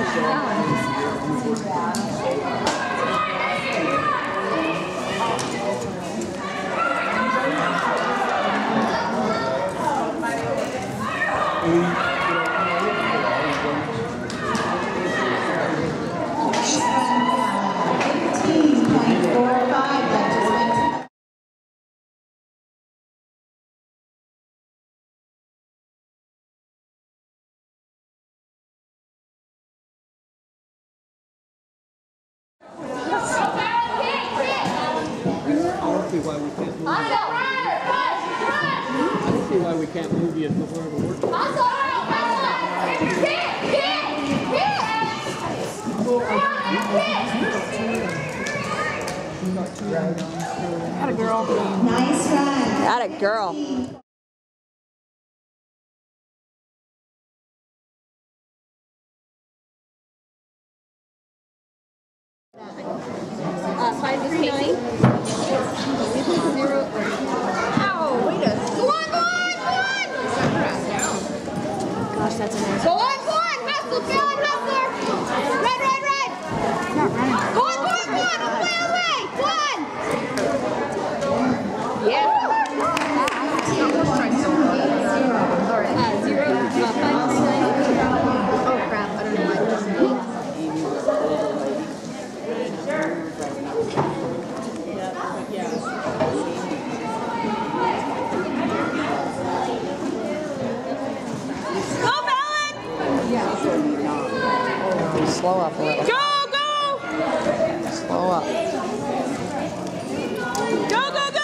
Why we can't move you before the work. Atta girl. Nice run. Atta girl. Gosh, that's amazing. Go on, hustle, Fallon, hustler. Run. Not running. Go on, away. One. Yeah. Oh crap, I don't know why it doesn't go. Slow up a little. Go! Slow up. Go!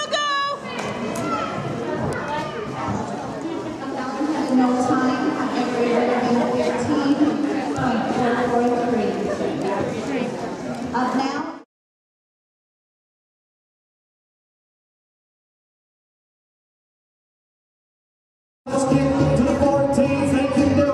No time. Everybody 15.443. Up now. Let's get to the 14th. Thank you.